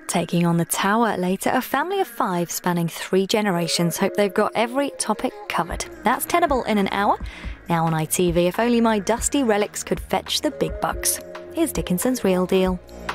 Taking on the tower later, a family of 5 spanning 3 generations hope they've got every topic covered. That's Tenable in an hour. Now on ITV, if only my dusty relics could fetch the big bucks. Here's Dickinson's Real Deal.